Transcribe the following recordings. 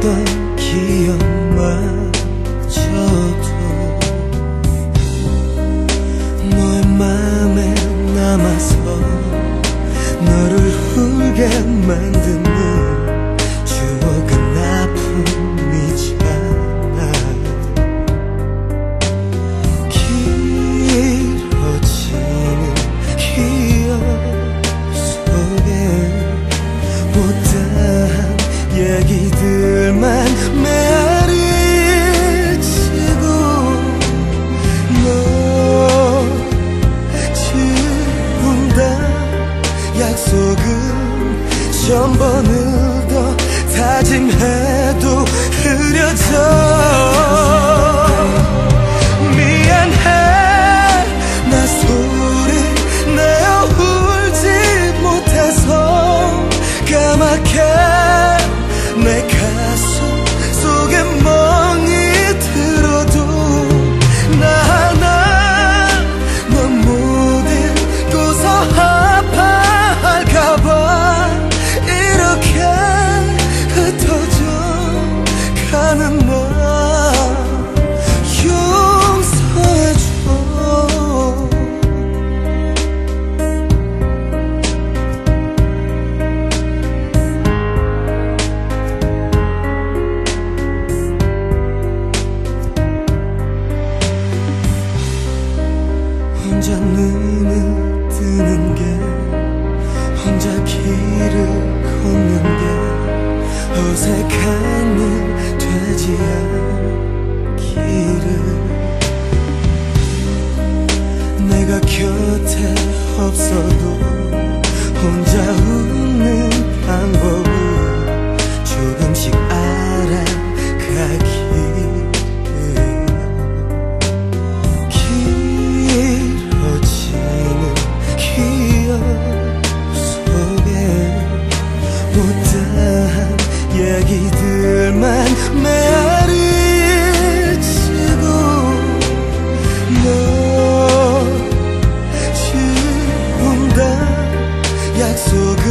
했던 기억마저도 너의 맘에 남아서 너를 울게 만드는 추억은 아픔이잖아. 길어지는 기억 속에 못다한 얘기들만 메아리치고 너 지운다 약속은 천번을 더 다짐해도 흐려져. 미안해 나 소리 내어 울지 못해서 까맣게 내 가슴 속에 멍이 들어도 나 하나 넌 못 잊고서 아파할까봐 이렇게 흩어져 가는 너 용서해줘. 혼자 눈을 뜨는 게 혼자 길을 걷는 게 어색한 일 되지 않기를. 내가 곁에 없어도 혼자 웃는 방법을 조금씩 알아가기를. 길어지는 기억 속에 못다한 얘기들만 메아리치고 너 지운다 약속은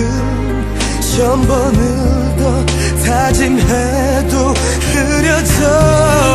천번을 더 다짐해도 흐려져.